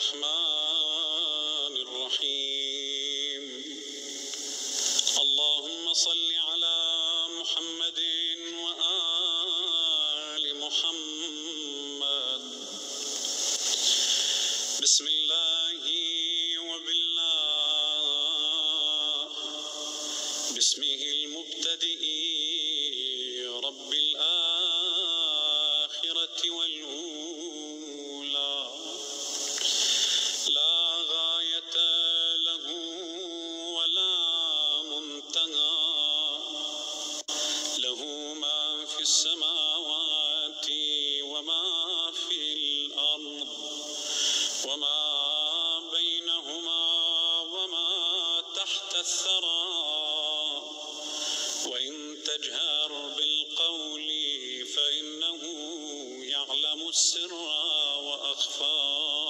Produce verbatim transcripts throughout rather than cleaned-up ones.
الرحمن الرحيم. اللهم صل على محمد وآل محمد. بسم الله وبالله باسمه المبتدئ رب الآخرة والأولى، لا غاية له ولا منتهى، له ما في السماوات وما في الأرض وما بينهما وما تحت الثرى، وإن تجهر بالقول فإنه يعلم السر وأخفى.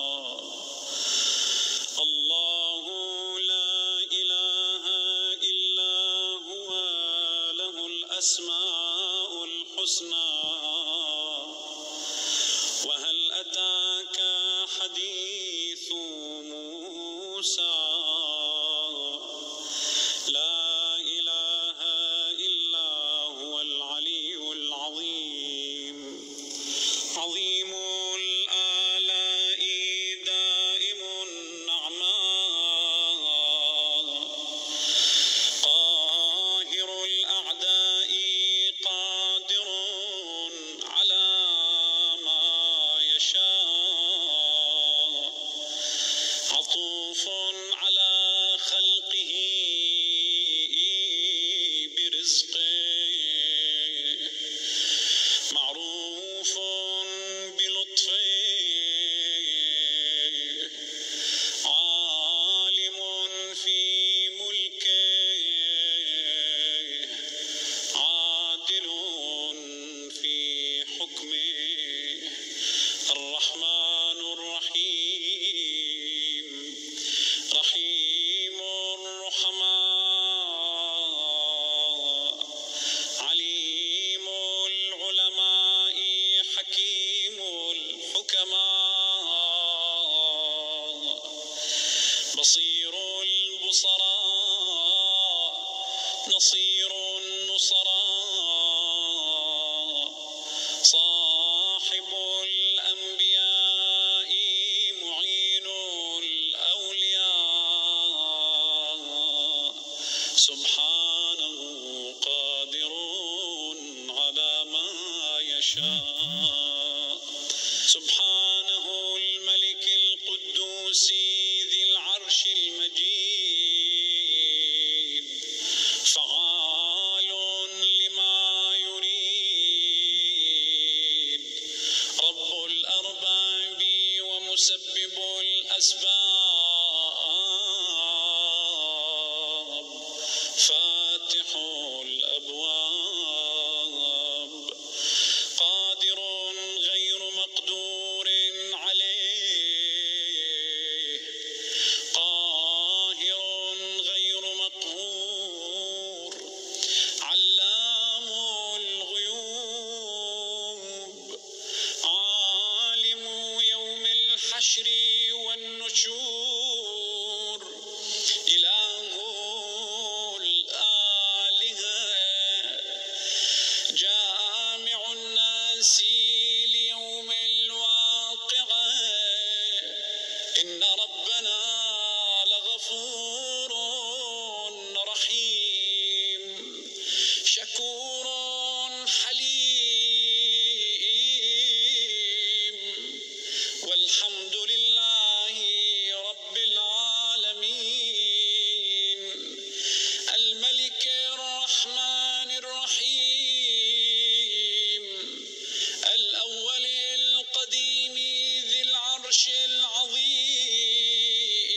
الله لا إله إلا هو، له الأسماء الحسنى. وهل أتاك حديث موسى؟ لا إله إلا هو العلي العظيم. عظيم الآلاء دائم النعماء، قاهر الأعداء قادر على ما يشاء، عطوف على خلقه برزقه، معروف بلطفه، عالم في ملكه، عادل في حكمه، الرحمن الرحيم، رحيم الرحماء، عليم العلماء، حكيم الحكماء، بصير البصراء، نصير النصراء، صاحب الأنبياء، معين الأولياء، سبحانه قادر على ما يشاء. سبحانه الملك القدوس ذي العرش المجيد، فعال لما يريد، رب الأرباب ومسبب الأسباب، فاتح الأبواب، قادر غير مقدور عليه، قاهر غير مقهور، علام الغيوب، عالم يوم الحشر والنشور، إله الآلهة، جامع الناس ليوم الواقعة، إن ربنا لغفور رحيم، شكور حليم، والحمد لله رب العالمين. الملك الرحمن الرحيم، الأول القديم ذي العرش العظيم،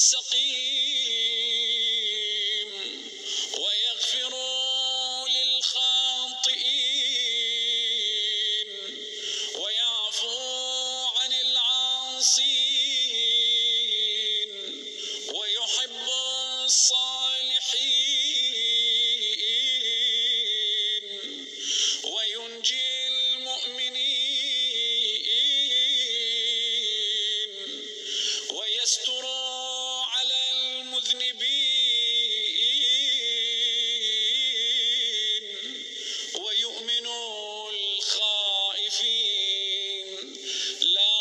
السقيم ويغفر للخاطئين ويعفو عن العاصين ويحب الصالحين وينجي المؤمنين ويستر على المذنبين ويؤمن الخائفين. لا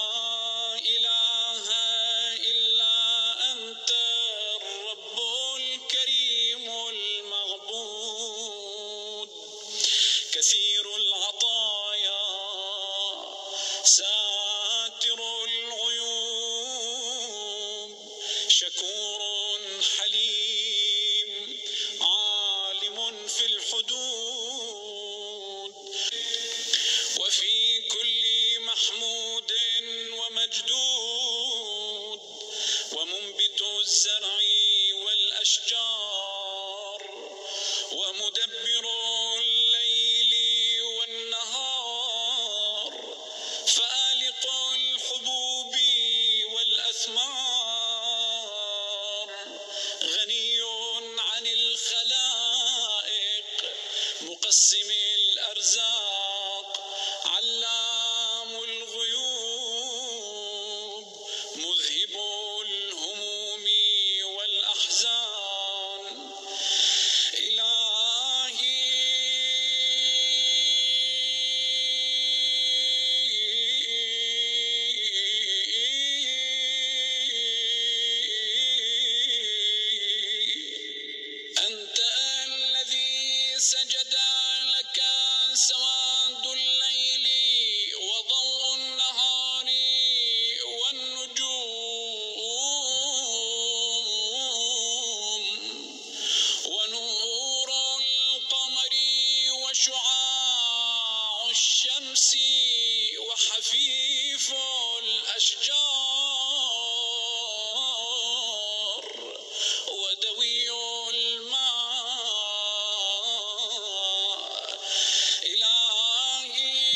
إله إلا أنت الرب الكريم المعبود كثير العطايا ساتر العيوب شكور حليم عالم في الحدود وفي كل محمود ومجدود ومنبت الزرع والأشجار ومدبر الليل والنهار فالق الحبوب والأثمار غني عن الخلائق مقسم الأرزاق علام الغيوب مذهب الهموم والأحزان. إلهي أنت الذي سجد لك سواد الليل وضوء النهار والنجوم ونور القمر وشعاع الشمس وحفيف الأشجار ودوي الماء. إلهي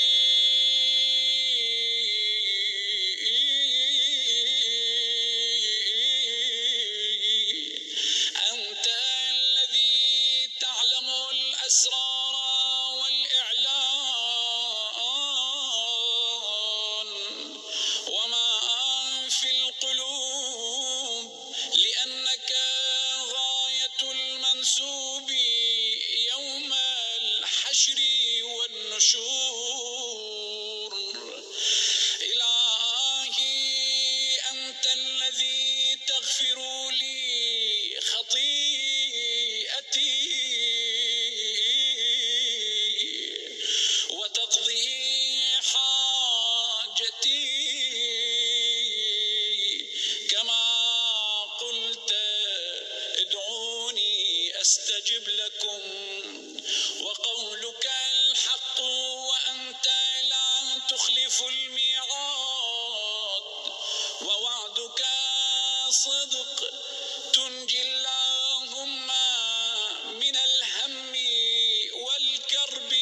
أنت الذي تعلم الأسرار والإعلان وما في القلوب لأنك غاية المنسوب يوم الحشر والنشور. إلهي أنت الذي تغفر لي خطيئتي وتقضي حاجتي كما قلت ادعوني أستجب لكم وقولك الحق وأنت لا تخلف الميعاد ووعدك صدق تنجي اللهم من الهم والكرب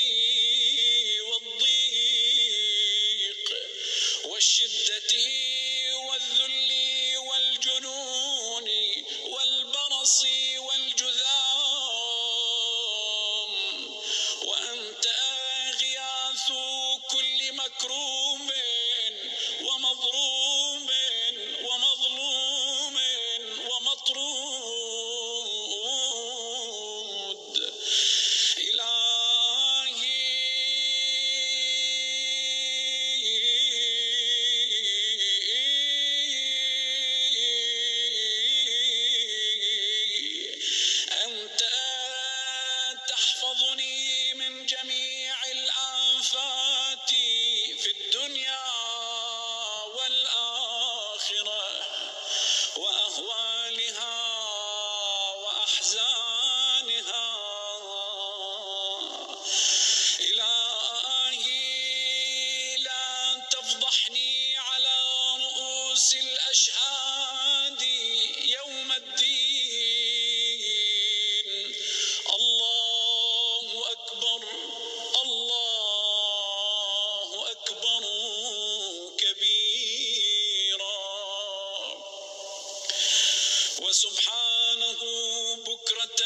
والضيق والشدة والذل والجنون والبرص والجذام وأنت غياث كل مكروب ومضروب ومظلوم ومطرود. إلهي أنت تحفظني من جميع الآفات في الدنيا والآخرة وأهوالها وأحزانها. إلهي لا تفضحني على رؤوس الأشهاد وسبحانه بكرة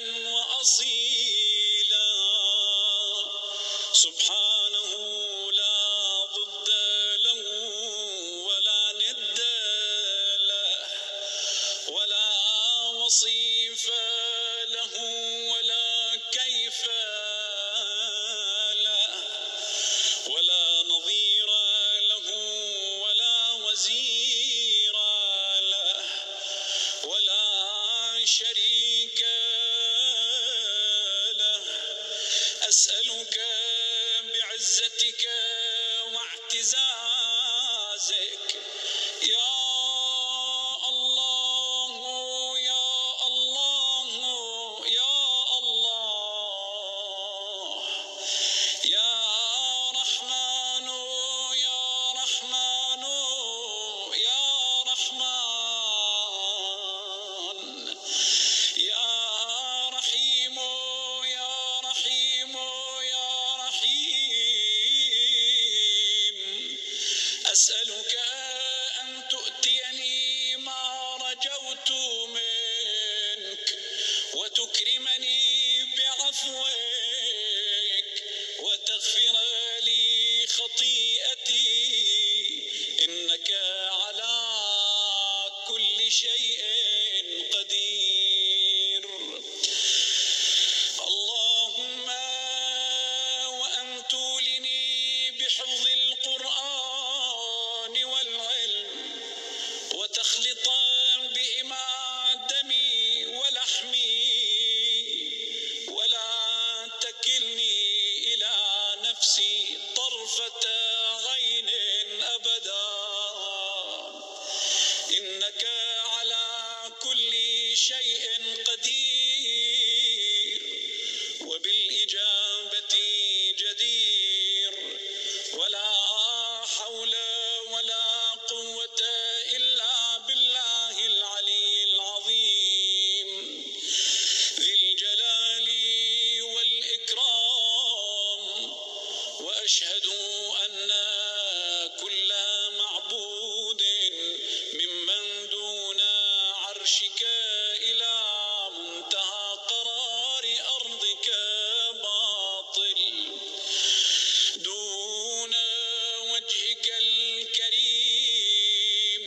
وأصيلا، سبحانه لا ضد له ولا ند له ولا وصيف له ولا كيف له ولا نظير له ولا وزير له ولا شريك له. أسألك بعزتك واعتزازك يا الله يا الله يا الله يا رحمن يا رحمن يا رحمن يا رحيم يا رحيم يا رحيم. أسألك أن تؤتيني ما رجوت منك وتكرمني بعفوك وتغفر لي خطيئتي، إنك على كل شيء قدير. اللهم وأن تولني بحفظ القرآن والعلم وتخلط بهما دمي ولحمي ولا تكلني إلى نفسي طرفة عين أبدا، إنك على كل شيء قدير وبالإجابة جدير، ولا حول ولا قوة إلا بالله العلي العظيم ذي الجلال والإكرام. وأشهد أن كل معبود ممن دون عرشك إلى منتهى قرار أرضك باطل دون وجهك الكريم.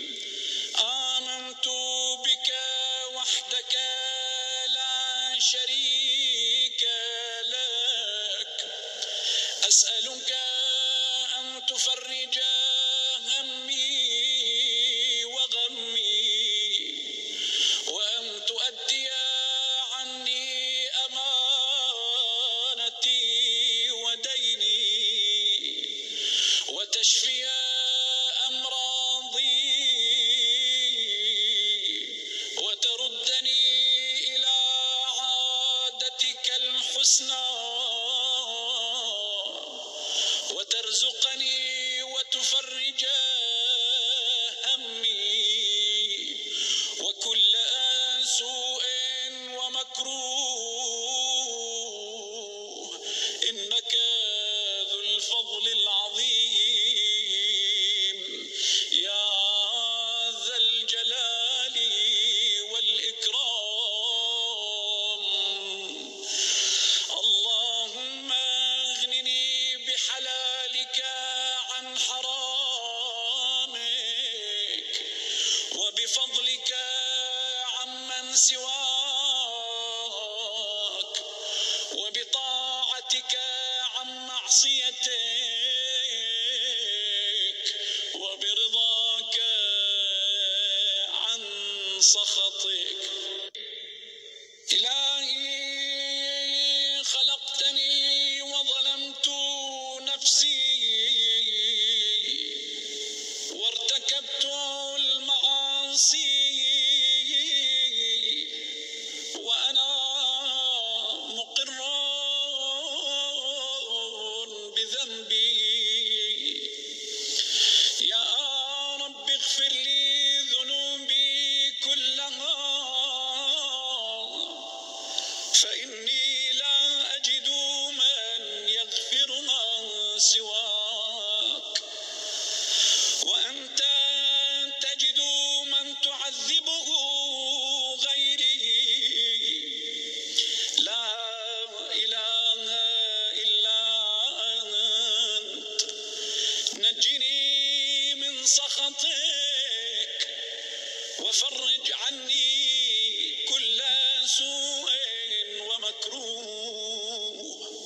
آمنت بك وحدك لا شريك لك. أسألك أن تفرج همي وغمي وأن تؤدي عني أمانتي وديني وتشفي أمراضي وتردني إلى عادتك الحسنى وترزقني وتفرج همي وكل سوء ومكروه، إنك ذو الفضل العظيم يا ذا الجلال والإكرام. اللهم اغنني بحلالك عن حرامك وبفضلك عمن سواك وبطاعتك عن معصيتك وبرضاك عن سخطك. إلهي خلقتني وظلمت نفسي وارتكبت المعاصي وأنا مقر بذنبي. يا رب اغفر لي ذنوبي كلها وفرج عني كل سوء ومكروه،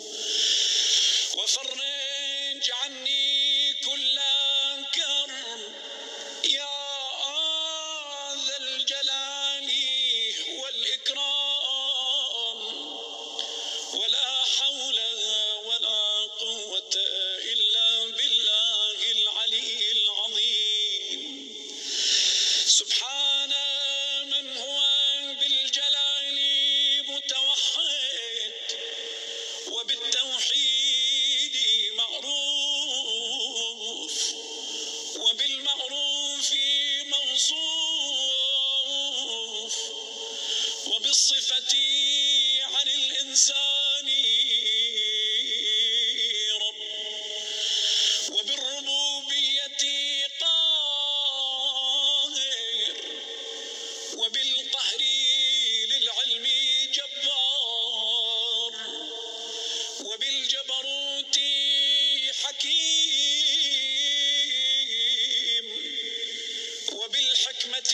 وفرج عني كل كرب يا ذا الجلال والإكرام، ولا حول ولا قوة إلا بالله العلي العظيم. سبحان من هو بالجلال متوحد وبالتوحيد معروف وبالمعروف موصوف وبالصفة عن الإنسان رب وبالربوبية قاهر وبالقهر للعلم جبار وبالجبروت حكيم وبالحكمة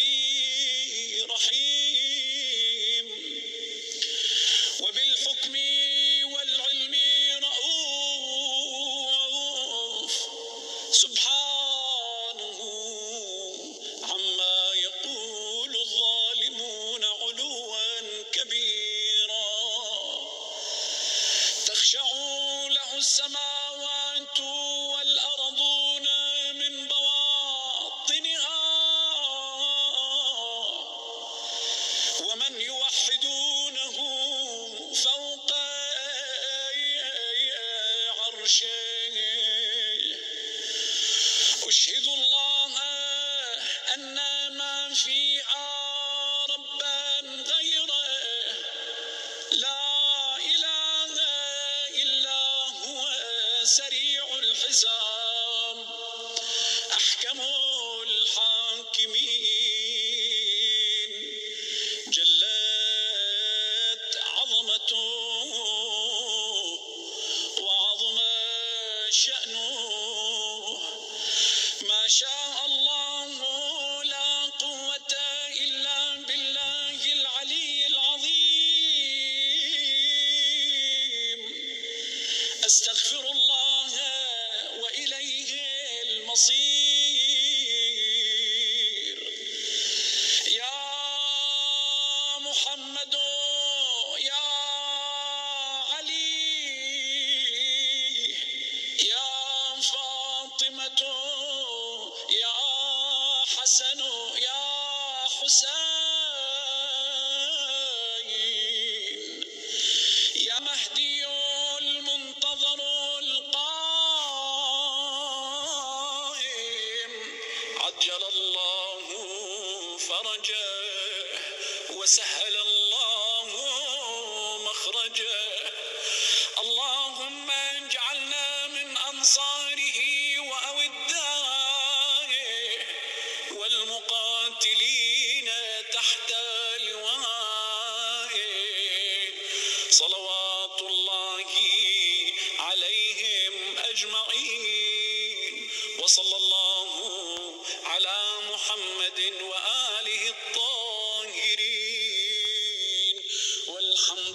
رحيم وبالحكم والعلم رؤوف. سبحانه عما يقول الظالمون علوا كبيرا، تخشع له السماوات والأرضون من بواطنها، ومن يوحدونه فوق عرشه. أشهد الله أن ما فيها ربا غيره لا إله إلا هو سريع الحساب أحكم الحاكمين، جلت عظمته وعظم شأنه، ما شاء الله لا قوة إلا بالله العلي العظيم. أستغفر الله وإليه المصير. يا محمد يا علي يا فاطمة يا حسن يا حسين، يا مهدي المنتظر القائم، عجل الله فرجه وسهل الله مخرجه. اللهم اجعلنا من أنصاره وأودائه والمقاتلين تحت لوائه، صلوات الله عليهم أجمعين. وصلى الله على محمد وآله الطاهرين، والحمد